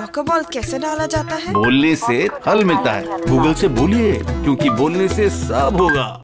Choco ball कैसे डाला जाता है? बोलने से फल मिलता है। गूगल से बोलिए, क्योंकि बोलने से सब होगा।